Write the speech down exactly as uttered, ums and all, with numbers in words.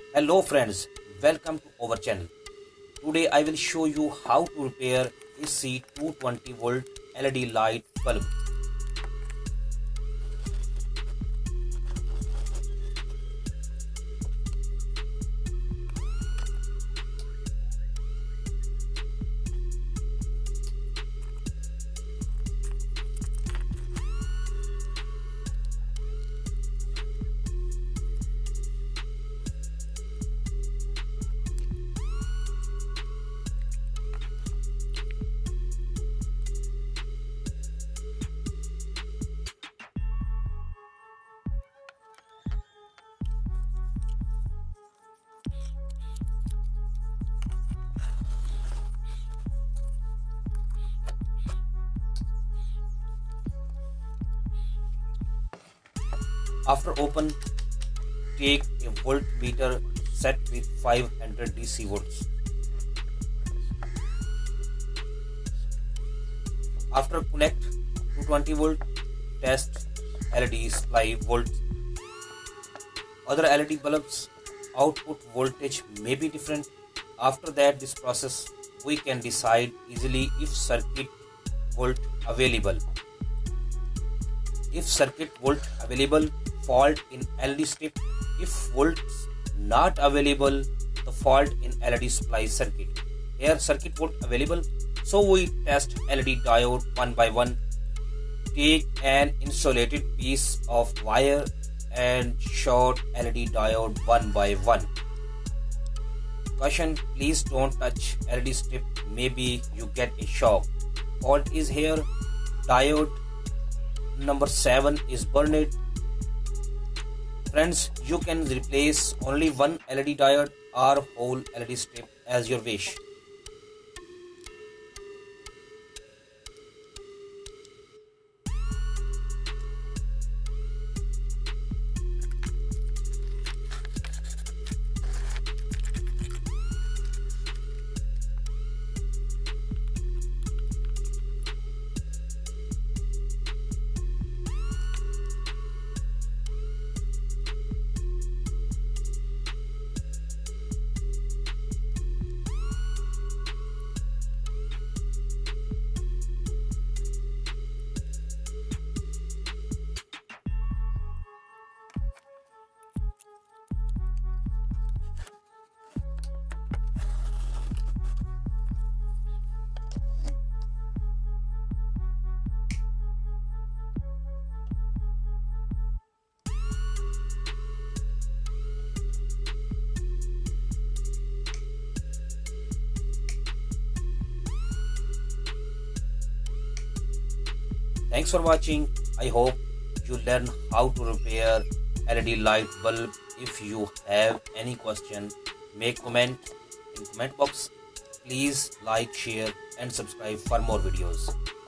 Hello friends, welcome to our channel. Today I will show you how to repair A C two hundred twenty volt L E D light bulb. After open, take a voltmeter set with five hundred D C volts. After connect two hundred twenty volt, test L E D supply volt. Other L E D bulbs output voltage may be different. After that this process we can decide easily if circuit volt available. If circuit volt available, fault in L E D strip. If volts not available, the fault in L E D supply circuit. Here circuit volt available, so we test L E D diode one by one. Take an insulated piece of wire and short L E D diode one by one. Caution, please don't touch L E D strip, maybe you get a shock. Fault is here. Diode number seven is burned. Friends, you can replace only one L E D diode or whole L E D strip as your wish. Thanks for watching. I hope you learn how to repair L E D light bulb. If you have any question, make comment in comment box. Please like, share and subscribe for more videos.